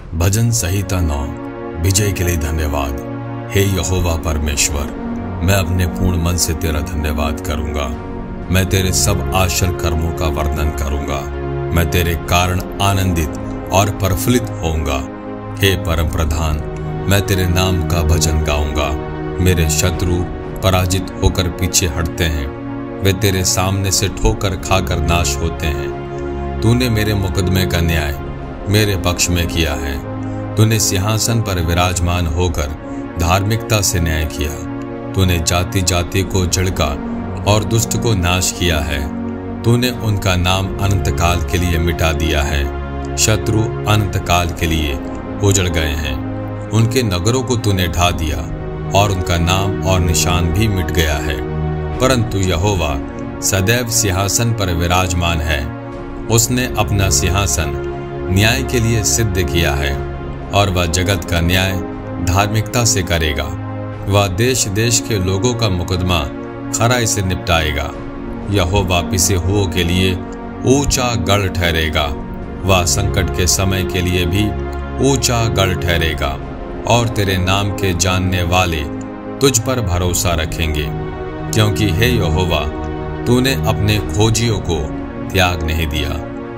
भजन संहिता 9। विजय के लिए धन्यवाद। हे यहोवा परमेश्वर, मैं अपने पूर्ण मन से तेरा धन्यवाद करूंगा। मैं तेरे सब आश्चर्य कर्मों का वर्णन करूंगा। मैं तेरे कारण आनंदित और प्रफुल्लित होऊंगा। हे परम प्रधान, मैं तेरे नाम का भजन गाऊंगा। मेरे शत्रु पराजित होकर पीछे हटते हैं, वे तेरे सामने से ठोकर खाकर नाश होते हैं। तूने मेरे मुकदमे का न्याय मेरे पक्ष में किया है। तूने सिंहासन पर विराजमान होकर धार्मिकता से न्याय किया। तूने जाति जाति को झिड़का और दुष्ट को नाश किया है। तूने उनका नाम अनंत काल के लिए मिटा दिया है। शत्रु अनंत काल के लिए उजड़ गए हैं। उनके नगरों को तूने ढा दिया और उनका नाम और निशान भी मिट गया है। परंतु यहोवा सदैव सिंहासन पर विराजमान है। उसने अपना सिंहासन न्याय के लिए सिद्ध किया है और वह जगत का न्याय धार्मिकता से करेगा। वह देश देश के लोगों का मुकदमा खराई से निपटाएगा। यहोवा पिसे हुओं के लिए ऊंचा गढ़ ठहरेगा। वह संकट के समय के लिए भी ऊंचा गढ़ ठहरेगा और तेरे नाम के जानने वाले तुझ पर भरोसा रखेंगे, क्योंकि हे यहोवा, तूने अपने खोजियों को त्याग नहीं दिया।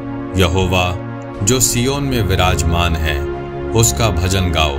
यहोवा जो सियोन में विराजमान है, उसका भजन गाओ।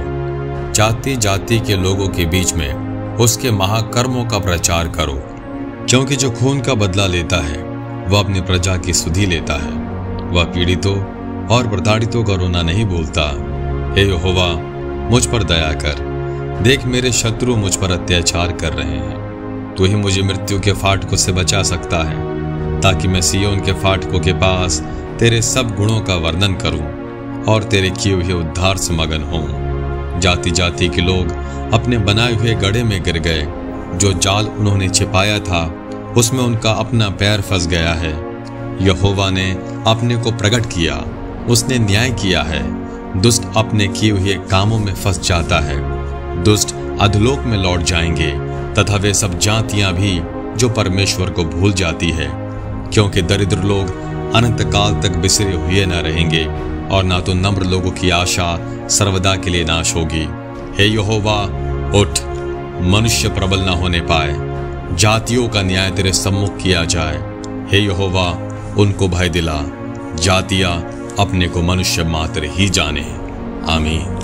जाति जाति के लोगों के बीच में उसके महाकर्मों का प्रचार करो, क्योंकि जो खून का बदला लेता है वह अपनी प्रजा की सुधि लेता है। वह पीड़ितों और प्रताड़ितों का रोना नहीं भूलता। हे यहोवा, मुझ पर दया कर। देख, मेरे शत्रु मुझ पर अत्याचार कर रहे हैं। तू ही मुझे मृत्यु के फाटकों से बचा सकता है, ताकि मैं सियोन के फाटकों के पास तेरे सब गुणों का वर्णन करूं और तेरे किए हुए उद्धार से मगन होऊं। जाति जाति के लोग अपने बनाए हुए गड्ढे में गिर गए। जो जाल उन्होंने छिपाया था, उसमें उनका अपना पैर फंस गया है। यहोवा ने अपने को प्रकट किया, उसने न्याय किया है। दुष्ट अपने किए हुए कामों में फंस जाता है। दुष्ट अधोलोक में लौट जाएंगे, तथा वे सब जातियां भी जो परमेश्वर को भूल जाती है, क्योंकि दरिद्र लोग अनंत काल तक बिसरे हुए न रहेंगे और ना तो नम्र लोगों की आशा सर्वदा के लिए नाश होगी। हे यहोवा, उठ, मनुष्य प्रबल न होने पाए। जातियों का न्याय तेरे सम्मुख किया जाए। हे यहोवा, उनको भय दिला। जातियां अपने को मनुष्य मात्र ही जाने। आमीन।